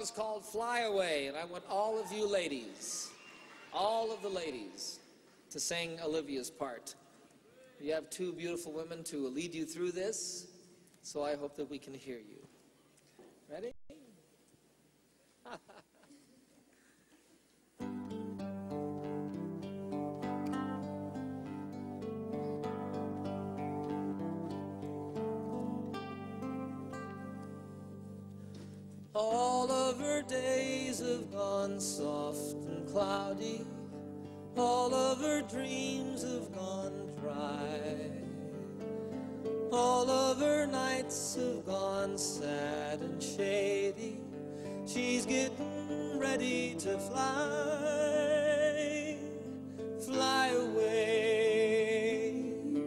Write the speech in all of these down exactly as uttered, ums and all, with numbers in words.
It's called Fly Away, and I want all of you ladies, all of the ladies, to sing Olivia's part. You have two beautiful women to lead you through this, so I hope that we can hear you. Ready? All of her days have gone soft and cloudy. All of her dreams have gone dry. All of her nights have gone sad and shady. She's getting ready to fly, fly away,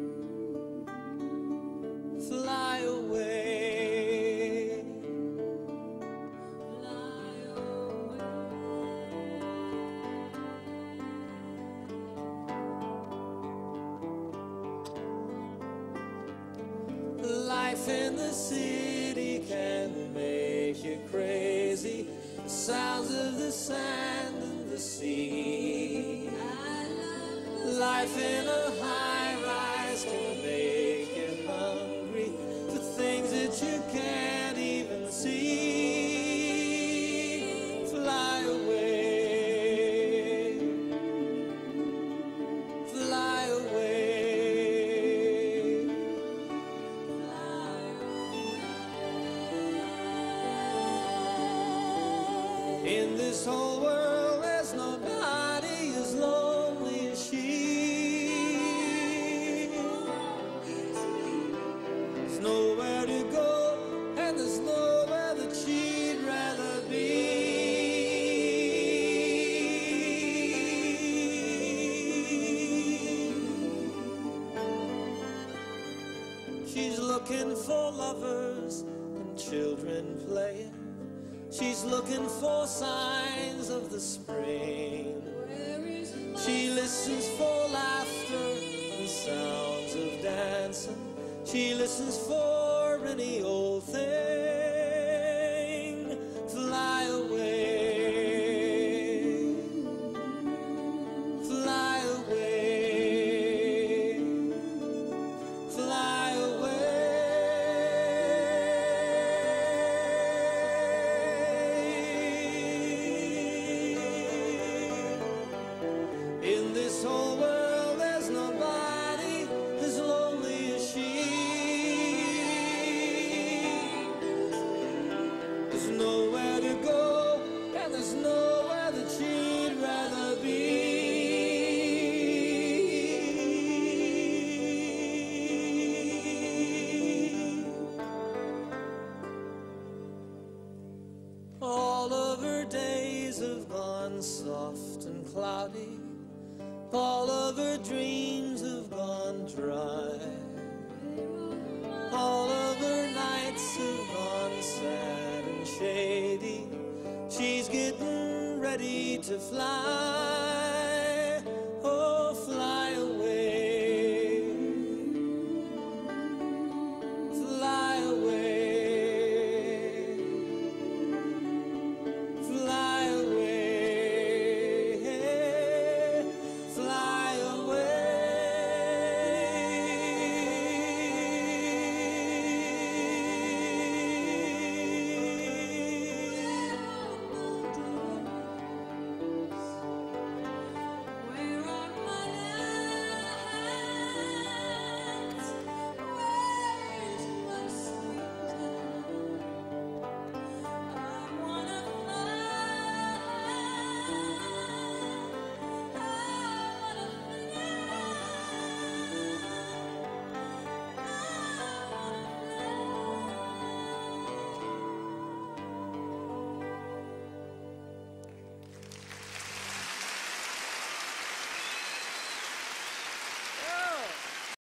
fly away. Life in the city can make you crazy. The sounds of the sand and the sea. Life in a high-rise can make you hungry for things that you can't even see. Fly away, fly away. In this whole world, there's nobody as lonely as she. There's nowhere to go, and there's nowhere that she'd rather be. She's looking for lovers and children playing. She's looking for signs of the spring. She listens for laughter and sounds of dancing. She listens for any old thing. Fly away, fly away, fly away. In this whole world, there's nobody as lonely as she. There's nowhere to go, and there's nowhere that she'd rather be. All of her days have gone soft and cloudy. All of her dreams have gone dry. All of her nights have gone sad and shady. She's getting ready to fly.